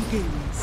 begins.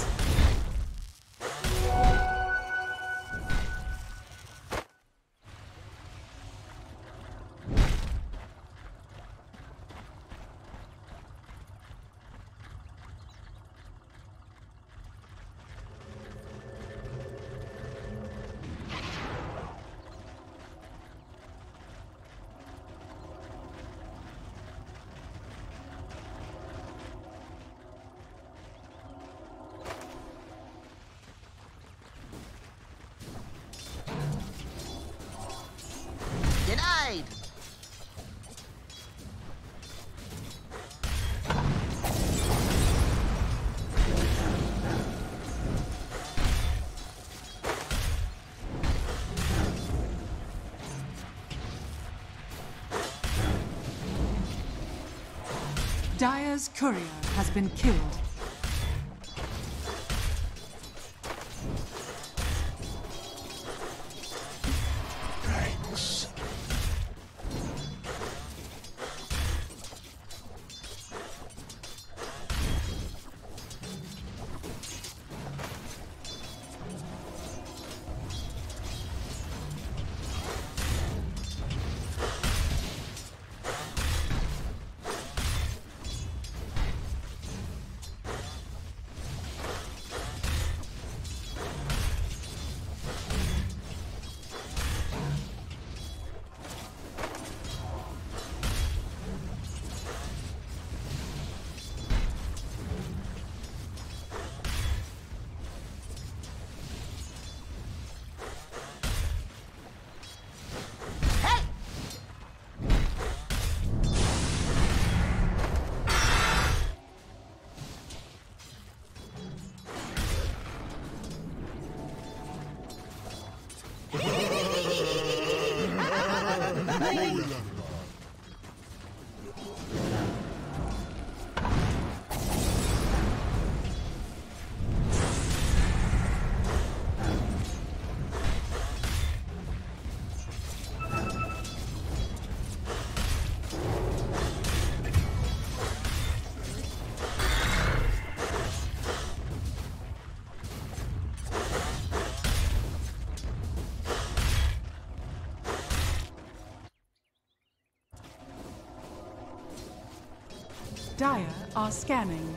Denied! Dire's courier has been killed. Thanks. Dire are scanning.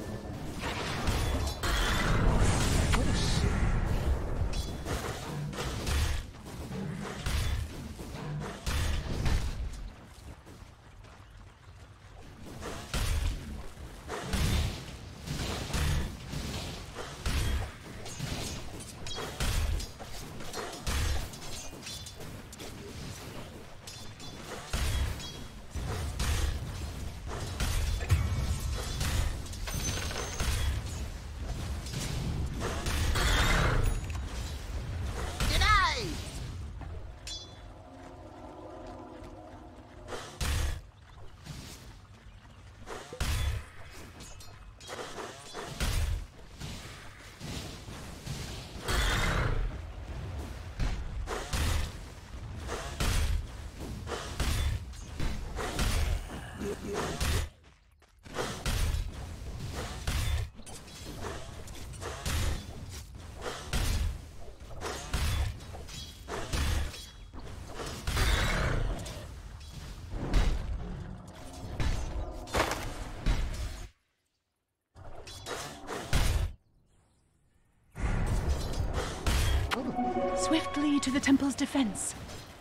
Swiftly to the temple's defense.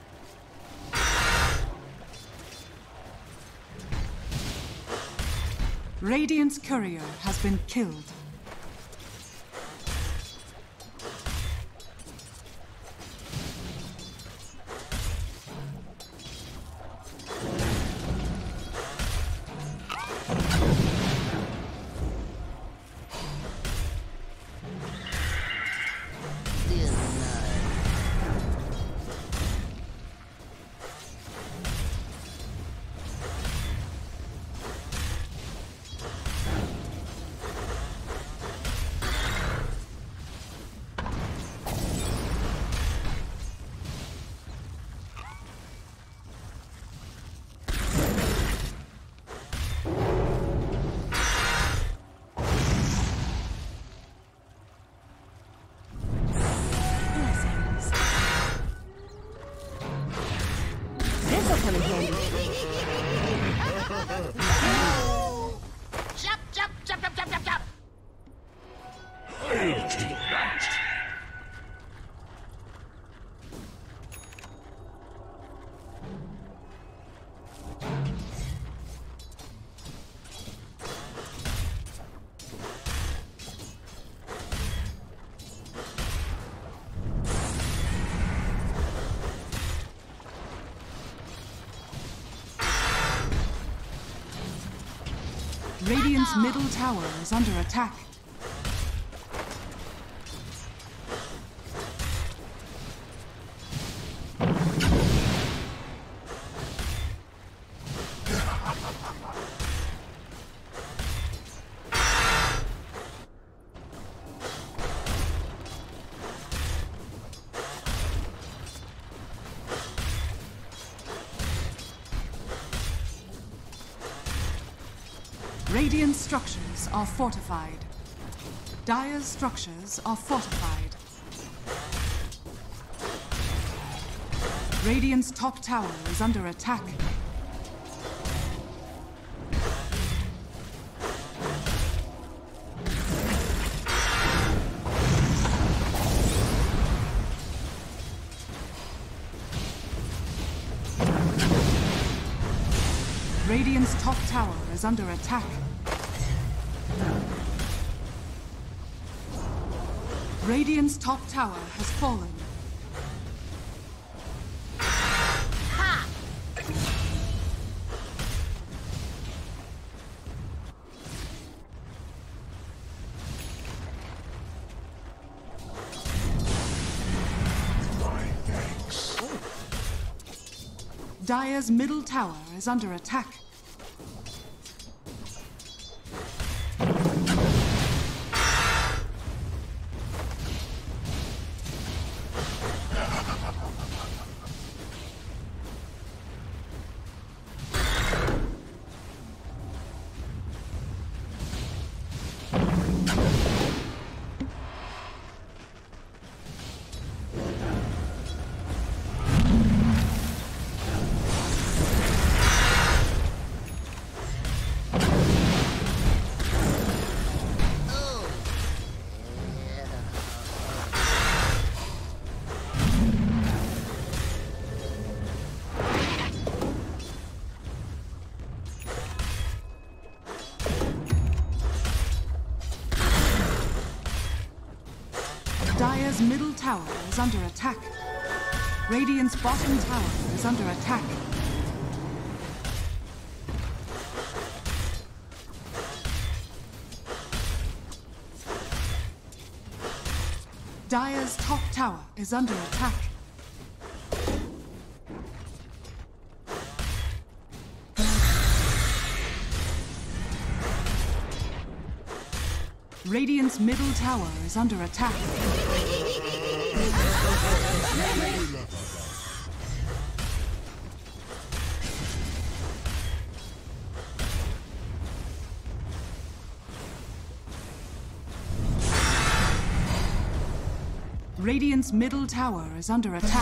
Radiant's courier has been killed. come in handy. Jump, jump, jump, jump, jump, jump, jump! I'll take that. Radiant's middle tower is under attack. Radiant structures are fortified. Dire's structures are fortified. Radiant's top tower is under attack. Radiant's top tower is under attack. Radiant's top tower has fallen. My thanks. Dire's middle tower is under attack. Dire's middle tower is under attack. Radiant's bottom tower is under attack. Dire's top tower is under attack. Radiant's middle tower is under attack. Radiant's middle tower is under attack.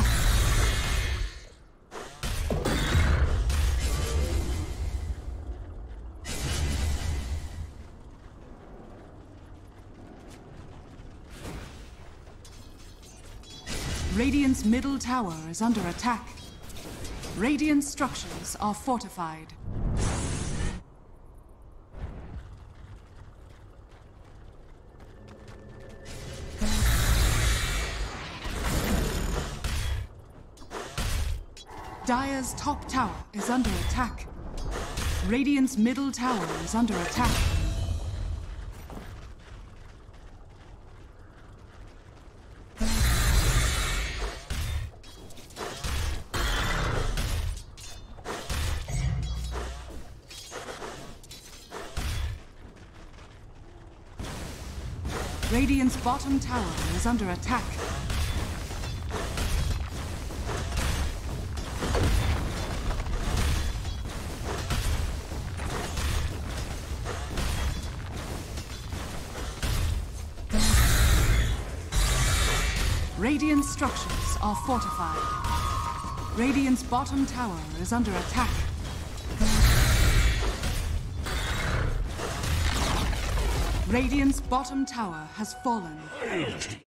Radiant's middle tower is under attack. Radiant structures are fortified. Dire's top tower is under attack. Radiant's middle tower is under attack. Radiant's bottom tower is under attack. Radiant structures are fortified. Radiant's bottom tower is under attack. Radiant's bottom tower has fallen.